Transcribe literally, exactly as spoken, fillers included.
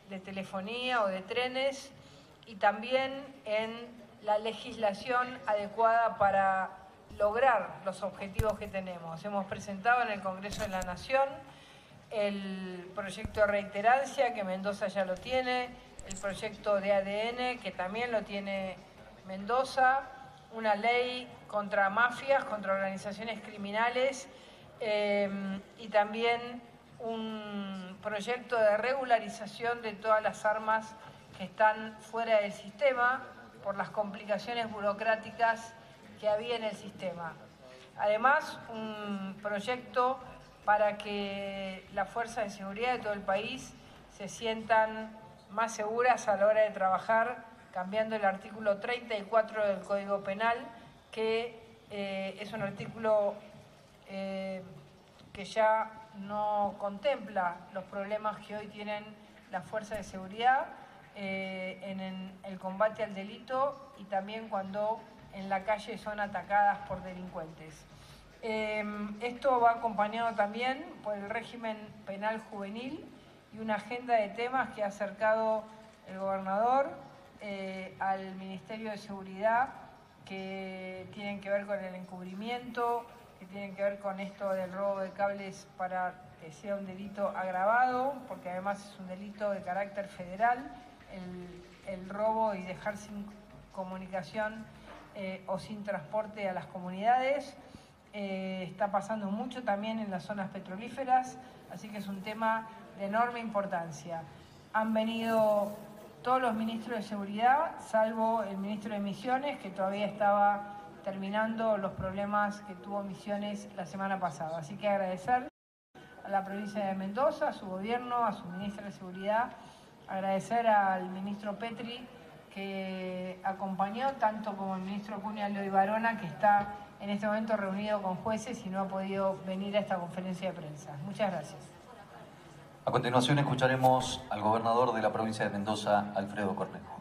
de telefonía o de trenes, y también en la legislación adecuada para lograr los objetivos que tenemos. Hemos presentado en el Congreso de la Nación el proyecto de reiterancia, que Mendoza ya lo tiene, el proyecto de A D N, que también lo tiene Mendoza, una ley contra mafias, contra organizaciones criminales, eh, y también un proyecto de regularización de todas las armas que están fuera del sistema por las complicaciones burocráticas que había en el sistema. Además, un proyecto para que las fuerzas de seguridad de todo el país se sientan más seguras a la hora de trabajar, cambiando el artículo treinta y cuatro del Código Penal, que eh, es un artículo eh, que ya no contempla los problemas que hoy tienen las fuerzas de seguridad eh, en, en el combate al delito y también cuando en la calle son atacadas por delincuentes. Eh, esto va acompañado también por el régimen penal juvenil y una agenda de temas que ha acercado el gobernador eh, al Ministerio de Seguridad, que tienen que ver con el encubrimiento, que tienen que ver con esto del robo de cables para que sea un delito agravado, porque además es un delito de carácter federal, el, el robo y dejar sin comunicación eh, o sin transporte a las comunidades. Eh, está pasando mucho también en las zonas petrolíferas, así que es un tema de enorme importancia. Han venido todos los ministros de seguridad, salvo el ministro de Misiones, que todavía estaba terminando los problemas que tuvo Misiones la semana pasada. Así que agradecer a la provincia de Mendoza, a su gobierno, a su ministra de Seguridad, agradecer al ministro Petri, que acompañó, tanto como el ministro Acuña Loy Barona, que está en este momento reunido con jueces y no ha podido venir a esta conferencia de prensa. Muchas gracias. A continuación escucharemos al gobernador de la provincia de Mendoza, Alfredo Cornejo.